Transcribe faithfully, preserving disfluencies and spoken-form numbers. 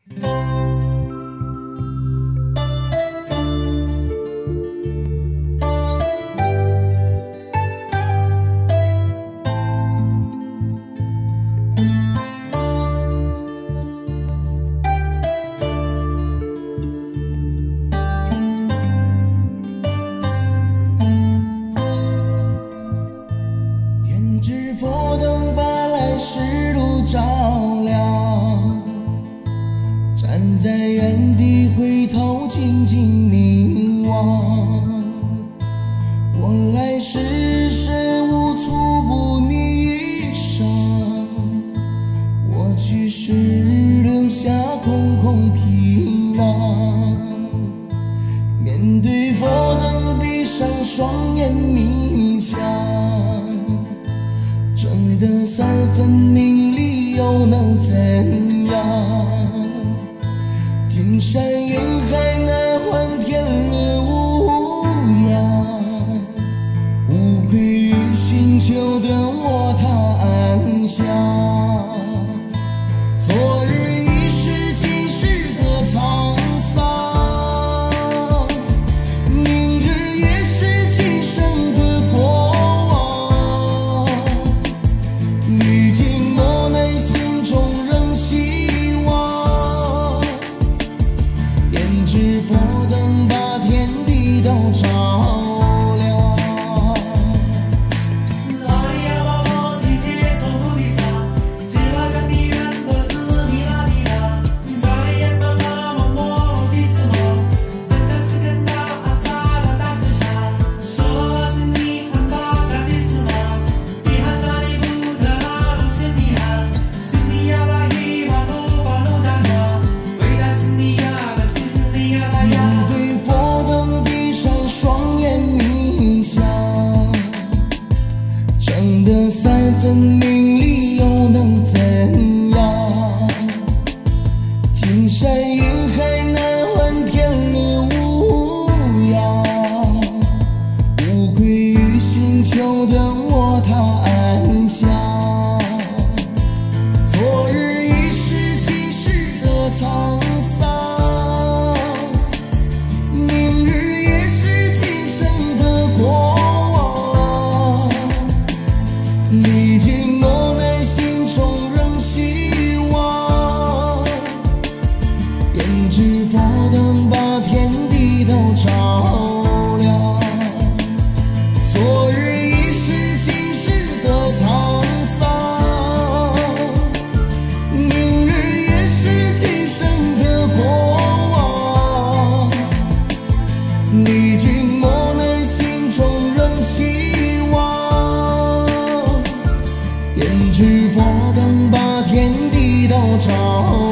佛灯把来时路照亮，站在原地回头静静凝望。我来时身无处不你衣裳，我去时留下空空皮囊。面对佛灯，闭上双眼冥想。争得三分名利又能怎样？金山银海难还天乐无恙，无愧于寻求的我他安详。昨日已是今世的沧桑，明日也是今生的过往。历经磨难，心中仍希望，编织佛灯把天地都照亮。争得三分名利又能怎样？金山银海难还天乐无恙，无愧于寻求的我他安详。昨日已是今世的沧桑，明日也是今生的过往。历经磨难，心中仍希望，编织佛灯把天地都照亮。昨日已是今世的沧桑，明日也是今生的过往。历经磨难，心中仍希望，编织佛灯把天地都照亮。